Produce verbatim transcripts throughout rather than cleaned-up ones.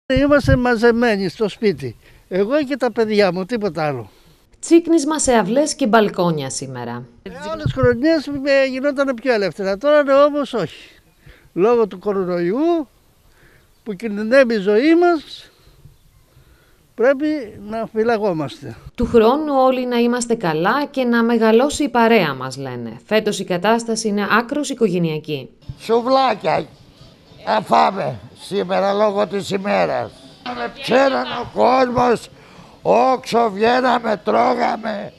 Είμαστε μαζεμένοι στο σπίτι. Εγώ και τα παιδιά μου, τίποτα άλλο. Τσίκνισμα σε αυλές και μπαλκόνια σήμερα. Ε, άλλες χρονιές γινόταν πιο ελεύθερα, τώρα όμως όχι. Λόγω του κορονοϊού που κινδυνεύει η ζωή μας, πρέπει να φυλαγόμαστε. Του χρόνου όλοι να είμαστε καλά και να μεγαλώσει η παρέα μας, λένε. Φέτος η κατάσταση είναι άκρως οικογενειακή. Σουβλάκια θα φάμε σήμερα λόγω της ημέρας. Με ψέραν ο κόσμος, όξο βγαίναμε, τρώγαμε,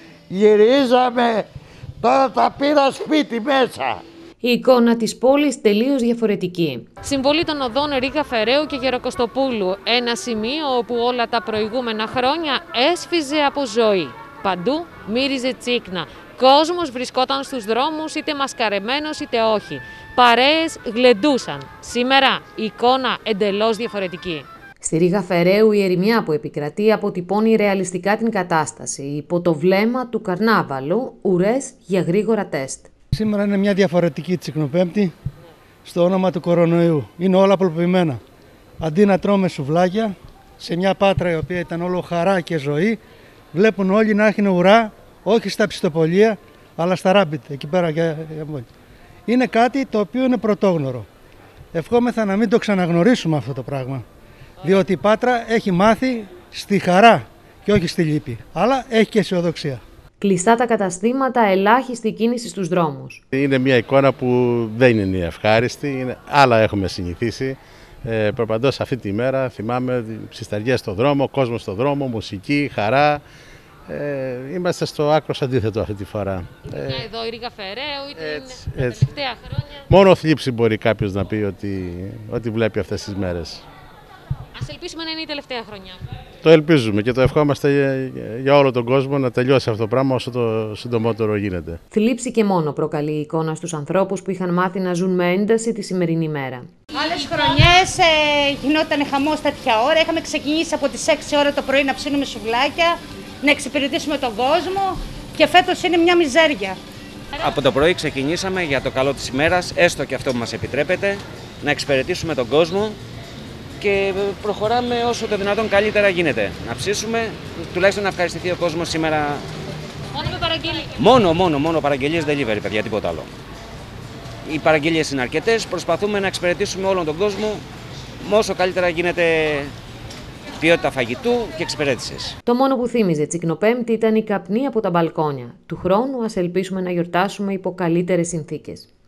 γυρίζαμε, τώρα τα πήρα σπίτι μέσα. Η εικόνα της πόλης τελείως διαφορετική. Συμβολή των οδών Ρίγα Φεραίου και Γεροκοστοπούλου. Ένα σημείο όπου όλα τα προηγούμενα χρόνια έσφιζε από ζωή. Παντού μύριζε τσίκνα. Κόσμος βρισκόταν στους δρόμους είτε μασκαρεμένος είτε όχι. Παρέες γλεντούσαν. Σήμερα η εικόνα εντελώς διαφορετική. Στη Ρίγα Φεραίου η ερημιά που επικρατεί αποτυπώνει ρεαλιστικά την κατάσταση. Υπό το βλέμμα του καρνάβαλου, ουρές για γρήγορα τεστ. Σήμερα είναι μια διαφορετική Τσικνοπέμπτη στο όνομα του κορονοϊού. Είναι όλα απλοποιημένα. Αντί να τρώμε σουβλάκια, σε μια Πάτρα η οποία ήταν όλο χαρά και ζωή, βλέπουν όλοι να έχουν ουρά, όχι στα ψητοπολία, αλλά στα ράμπιτ, εκεί πέρα για, για μόλι. Είναι κάτι το οποίο είναι πρωτόγνωρο. Ευχόμεθα να μην το ξαναγνωρίσουμε αυτό το πράγμα. Διότι η Πάτρα έχει μάθει στη χαρά και όχι στη λύπη. Αλλά έχει και αισιοδοξία. Κλειστά τα καταστήματα, ελάχιστη κίνηση στους δρόμους. Είναι μια εικόνα που δεν είναι ευχάριστη, είναι, άλλα έχουμε συνηθίσει. Ε, προπαντός αυτή τη μέρα θυμάμαι ψισταριές στον δρόμο, κόσμο στον δρόμο, μουσική, χαρά. Ε, είμαστε στο άκρος αντίθετο αυτή τη φορά. Ε, εδώ η Ρίγα Φεραίου, είτε έτσι, είναι έτσι. τα τελευταία χρόνια. Μόνο θλίψη μπορεί κάποιος να πει ότι, ότι βλέπει αυτές τις μέρες. Ας ελπίσουμε να είναι η τελευταία χρονιά. Το ελπίζουμε και το ευχόμαστε για, για όλο τον κόσμο να τελειώσει αυτό το πράγμα όσο το συντομότερο γίνεται. Θλίψη και μόνο προκαλεί η εικόνα στους ανθρώπους που είχαν μάθει να ζουν με ένταση τη σημερινή μέρα. Άλλες χρονιές ε, γινόταν χαμός τέτοια ώρα. Είχαμε ξεκινήσει από τις έξι ώρα το πρωί να ψήνουμε σουβλάκια, να εξυπηρετήσουμε τον κόσμο και φέτος είναι μια μιζέρια. Από το πρωί ξεκινήσαμε για το καλό της ημέρας, έστω και αυτό που μας επιτρέπεται, να εξυπηρετήσουμε τον κόσμο και προχωράμε όσο το δυνατόν καλύτερα γίνεται. Να ψήσουμε, τουλάχιστον να ευχαριστηθεί ο κόσμος σήμερα. Μόνο με παραγγελίες. Μόνο, μόνο, μόνο παραγγελίες delivery, παιδιά, τίποτα άλλο. Οι παραγγελίες είναι αρκετές, προσπαθούμε να εξυπηρετήσουμε όλον τον κόσμο με όσο καλύτερα γίνεται ποιότητα φαγητού και εξυπηρέτησης. Το μόνο που θύμιζε Τσικνοπέμπτη ήταν η καπνή από τα μπαλκόνια. Του χρόνου ας ελπίσουμε να γιορτάσουμε υπό καλύτερες συνθήκες.